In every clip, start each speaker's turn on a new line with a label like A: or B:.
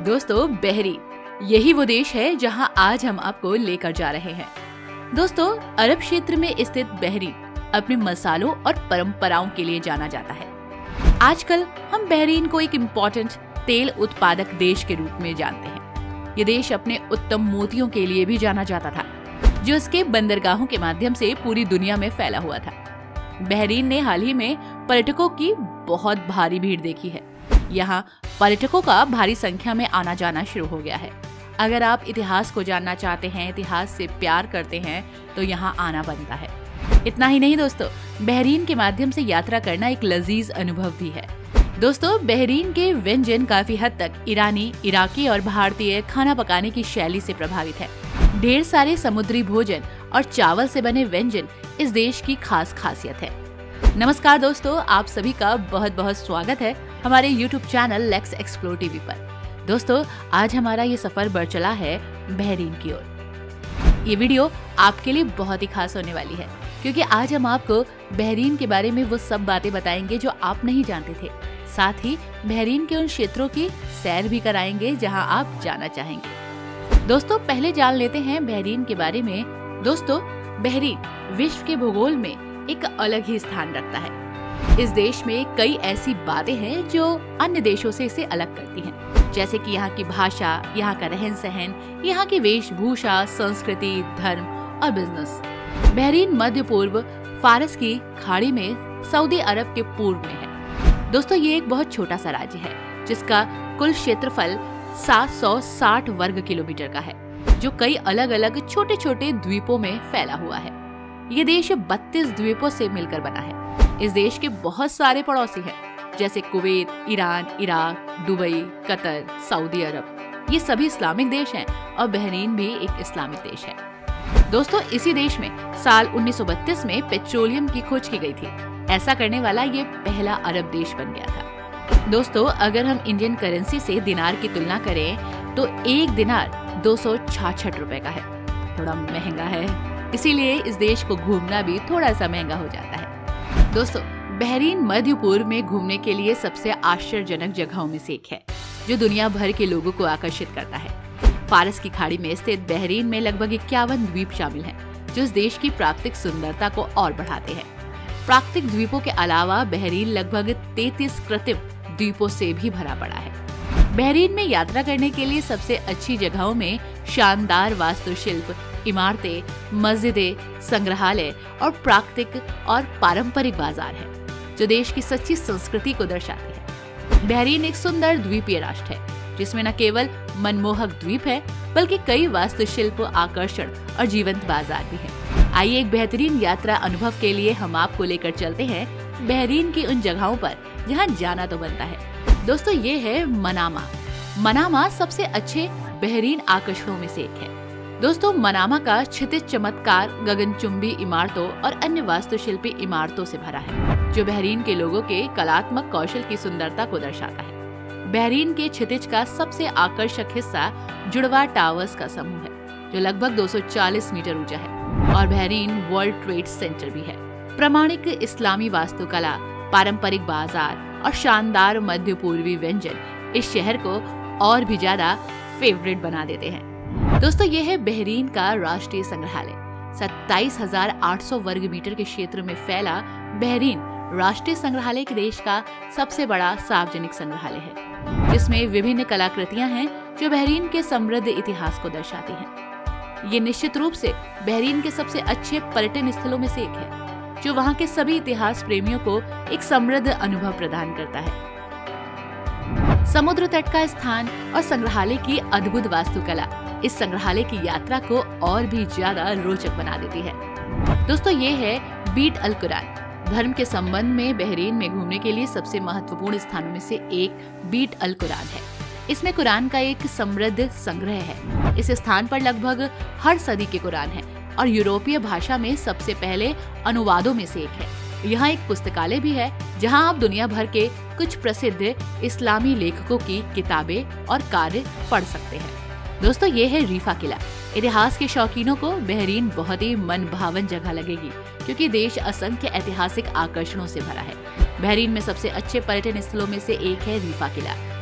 A: दोस्तों, बहरीन यही वो देश है जहां आज हम आपको लेकर जा रहे हैं। दोस्तों, अरब क्षेत्र में स्थित बहरीन अपने मसालों और परंपराओं के लिए जाना जाता है। आजकल हम बहरीन को एक इम्पोर्टेंट तेल उत्पादक देश के रूप में जानते हैं। ये देश अपने उत्तम मोतियों के लिए भी जाना जाता था, जो इसके बंदरगाहों के माध्यम से पूरी दुनिया में फैला हुआ था। बहरीन ने हाल ही में पर्यटकों की बहुत भारी भीड़ देखी है। यहाँ पर्यटकों का भारी संख्या में आना जाना शुरू हो गया है। अगर आप इतिहास को जानना चाहते हैं, इतिहास से प्यार करते हैं, तो यहाँ आना बनता है। इतना ही नहीं दोस्तों, बहरीन के माध्यम से यात्रा करना एक लजीज अनुभव भी है। दोस्तों, बहरीन के व्यंजन काफी हद तक ईरानी, इराकी और भारतीय खाना पकाने की शैली से प्रभावित है। ढेर सारे समुद्री भोजन और चावल से बने व्यंजन इस देश की खास खासियत है। नमस्कार दोस्तों, आप सभी का बहुत बहुत स्वागत है हमारे YouTube channel let's explore TV पर। दोस्तों, आज हमारा ये सफर बढ़ चला है बहरीन की ओर। ये वीडियो आपके लिए बहुत ही खास होने वाली है, क्योंकि आज हम आपको बहरीन के बारे में वो सब बातें बताएंगे जो आप नहीं जानते थे। साथ ही बहरीन के उन क्षेत्रों की सैर भी कराएंगे जहां आप जाना चाहेंगे। दोस्तों, पहले जान लेते हैं बहरीन के बारे में। दोस्तों, बहरीन विश्व के भूगोल में एक अलग ही स्थान रखता है। इस देश में कई ऐसी बातें हैं जो अन्य देशों से इसे अलग करती हैं, जैसे कि यहाँ की भाषा, यहाँ का रहन सहन, यहाँ की वेशभूषा, संस्कृति, धर्म और बिजनेस। बहरीन मध्य पूर्व फारस की खाड़ी में सऊदी अरब के पूर्व में है। दोस्तों, ये एक बहुत छोटा सा राज्य है जिसका कुल क्षेत्रफल 760 वर्ग किलोमीटर का है, जो कई अलग अलग छोटे छोटे द्वीपों में फैला हुआ है। ये देश 32 द्वीपों से मिलकर बना है। इस देश के बहुत सारे पड़ोसी हैं, जैसे Kuwait, Iran, Iraq, Dubai, Qatar, Saudi Arabia. ये सभी इस्लामिक देश हैं और बहरीन भी एक इस्लामिक देश है। दोस्तों, इसी देश में साल 1932 में पेट्रोलियम की खोज की गई थी। ऐसा करने वाला ये पहला अरब देश बन गया था। दोस्तों, अगर हम इंडियन करेंसी से दिनार की तुलना करें तो एक दिनार 266 रुपए का है। थोड़ा महंगा है, इसीलिए इस देश को घूमना भी थोड़ा सा महंगा हो जाता है। दोस्तों, बहरीन मध्य पूर्व में घूमने के लिए सबसे आश्चर्यजनक जगहों में से एक है, जो दुनिया भर के लोगों को आकर्षित करता है। फारस की खाड़ी में स्थित बहरीन में लगभग 51 द्वीप शामिल हैं, जो इस देश की प्राकृतिक सुंदरता को और बढ़ाते हैं। प्राकृतिक द्वीपों के अलावा बहरीन लगभग 33 कृत्रिम द्वीपों से भी भरा पड़ा है। बहरीन में यात्रा करने के लिए सबसे अच्छी जगहों में शानदार वास्तुशिल्प, इमारतें, मस्जिदें, संग्रहालय और प्राकृतिक और पारंपरिक बाजार है, जो देश की सच्ची संस्कृति को दर्शाते हैं। बहरीन एक सुंदर द्वीपीय राष्ट्र है, जिसमें न केवल मनमोहक द्वीप है, बल्कि कई वास्तुशिल्प, आकर्षण और जीवंत बाजार भी हैं। आइए एक बेहतरीन यात्रा अनुभव के लिए हम आपको लेकर चलते हैं बहरीन की उन जगहों पर जहां जाना तो बनता है। दोस्तों, ये है मनामा। मनामा सबसे अच्छे बहरीन आकर्षणों में से एक है। दोस्तों, मनामा का क्षितिज चमत्कार गगनचुंबी इमारतों और अन्य वास्तुशिल्पी इमारतों से भरा है, जो बहरीन के लोगों के कलात्मक कौशल की सुंदरता को दर्शाता है। बहरीन के क्षितिज का सबसे आकर्षक हिस्सा जुड़वा टावर्स का समूह है, जो लगभग 240 मीटर ऊंचा है और बहरीन वर्ल्ड ट्रेड सेंटर भी है। प्रामाणिक इस्लामी वास्तुकला, पारंपरिक बाजार और शानदार मध्य पूर्वी व्यंजन इस शहर को और भी ज्यादा फेवरेट बना देते हैं। दोस्तों, ये है बहरीन का राष्ट्रीय संग्रहालय। 27,800 वर्ग मीटर के क्षेत्र में फैला बहरीन राष्ट्रीय संग्रहालय के देश का सबसे बड़ा सार्वजनिक संग्रहालय है, जिसमें विभिन्न कलाकृतियां हैं जो बहरीन के समृद्ध इतिहास को दर्शाती हैं। ये निश्चित रूप से बहरीन के सबसे अच्छे पर्यटन स्थलों में से एक है, जो वहां के सभी इतिहास प्रेमियों को एक समृद्ध अनुभव प्रदान करता है। समुद्र तट का स्थान और संग्रहालय की अद्भुत वास्तुकला इस संग्रहालय की यात्रा को और भी ज्यादा रोचक बना देती है। दोस्तों, ये है बीट अल कुरान। धर्म के संबंध में बहरीन में घूमने के लिए सबसे महत्वपूर्ण स्थानों में से एक बीट अल कुरान है। इसमें कुरान का एक समृद्ध संग्रह है। इस स्थान पर लगभग हर सदी के कुरान है और यूरोपीय भाषा में सबसे पहले अनुवादों में से एक है। यहाँ एक पुस्तकालय भी है, जहाँ आप दुनिया भर के कुछ प्रसिद्ध इस्लामी लेखकों की किताबें और कार्य पढ़ सकते हैं। दोस्तों, ये है रीफा किला। इतिहास के शौकीनों को बहरीन बहुत ही मन भावन जगह लगेगी, क्योंकि देश असंख्य ऐतिहासिक आकर्षणों से भरा है। बहरीन में सबसे अच्छे पर्यटन स्थलों में से एक है रीफा किला,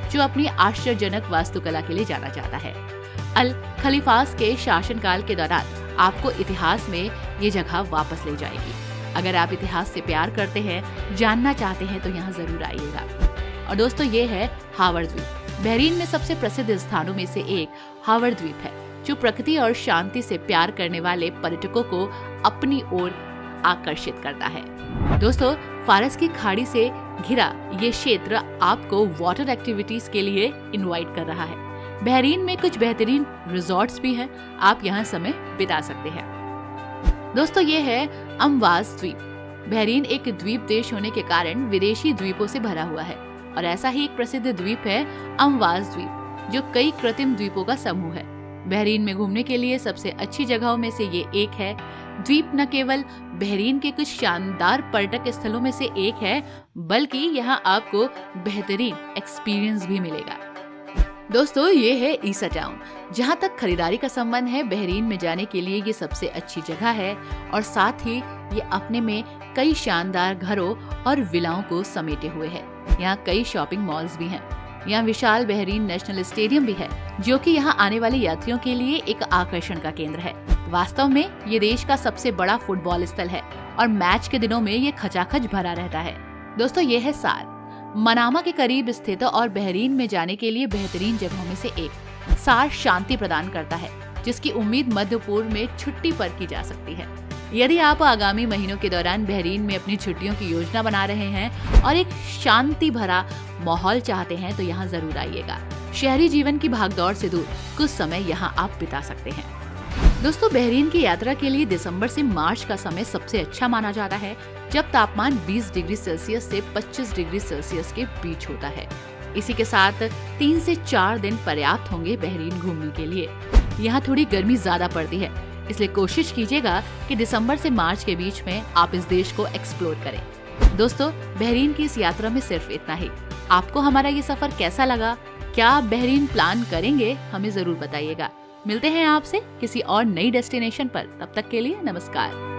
A: जो अपनी आश्चर्यजनक वास्तुकला के लिए जाना जाता है। अल खलीफास के शासनकाल के दौरान आपको इतिहास में ये जगह वापस ले जाएगी। अगर आप इतिहास से प्यार करते हैं, जानना चाहते हैं तो यहाँ जरूर आइएगा। और दोस्तों, ये है हावर द्वीप। बहरीन में सबसे प्रसिद्ध स्थानों में से एक हावर द्वीप है, जो प्रकृति और शांति से प्यार करने वाले पर्यटकों को अपनी ओर आकर्षित करता है। दोस्तों, फारस की खाड़ी से घिरा ये क्षेत्र आपको वाटर एक्टिविटीज के लिए इनवाइट कर रहा है। बहरीन में कुछ बेहतरीन रिजॉर्ट्स भी हैं, आप यहाँ समय बिता सकते हैं। दोस्तों, ये है अमवाज द्वीप। बहरीन एक द्वीप देश होने के कारण विदेशी द्वीपों से भरा हुआ है, और ऐसा ही एक प्रसिद्ध द्वीप है अमवाज द्वीप, जो कई कृत्रिम द्वीपों का समूह है। बहरीन में घूमने के लिए सबसे अच्छी जगहों में से ये एक है। द्वीप न केवल बहरीन के कुछ शानदार पर्यटक स्थलों में से एक है, बल्कि यहाँ आपको बेहतरीन एक्सपीरियंस भी मिलेगा। दोस्तों, ये है ईसा टाउन। जहाँ तक खरीदारी का संबंध है, बहरीन में जाने के लिए ये सबसे अच्छी जगह है, और साथ ही ये अपने में कई शानदार घरों और विलाओं को समेटे हुए है। यहाँ कई शॉपिंग मॉल्स भी हैं। यहाँ विशाल बहरीन नेशनल स्टेडियम भी है, जो कि यहाँ आने वाले यात्रियों के लिए एक आकर्षण का केंद्र है। वास्तव में ये देश का सबसे बड़ा फुटबॉल स्थल है, और मैच के दिनों में ये खचाखच भरा रहता है। दोस्तों, ये है सार, मनामा के करीब स्थित और बहरीन में जाने के लिए बेहतरीन जगहों में से एक। सार शांति प्रदान करता है, जिसकी उम्मीद मध्य पूर्व में छुट्टी पर की जा सकती है। यदि आप आगामी महीनों के दौरान बहरीन में अपनी छुट्टियों की योजना बना रहे हैं और एक शांति भरा माहौल चाहते हैं, तो यहाँ जरूर आइएगा। शहरी जीवन की भागदौड़ से दूर कुछ समय यहाँ आप बिता सकते हैं। दोस्तों, बहरीन की यात्रा के लिए दिसंबर से मार्च का समय सबसे अच्छा माना जाता है, जब तापमान 20 डिग्री सेल्सियस से 25 डिग्री सेल्सियस के बीच होता है। इसी के साथ 3 से 4 दिन पर्याप्त होंगे बहरीन घूमने के लिए। यहाँ थोड़ी गर्मी ज्यादा पड़ती है, इसलिए कोशिश कीजिएगा कि दिसंबर से मार्च के बीच में आप इस देश को एक्सप्लोर करें। दोस्तों, बहरीन की इस यात्रा में सिर्फ इतना ही। आपको हमारा ये सफर कैसा लगा? क्या आप बहरीन प्लान करेंगे? हमें जरूर बताइएगा। मिलते हैं आपसे किसी और नई डेस्टिनेशन पर। तब तक के लिए नमस्कार।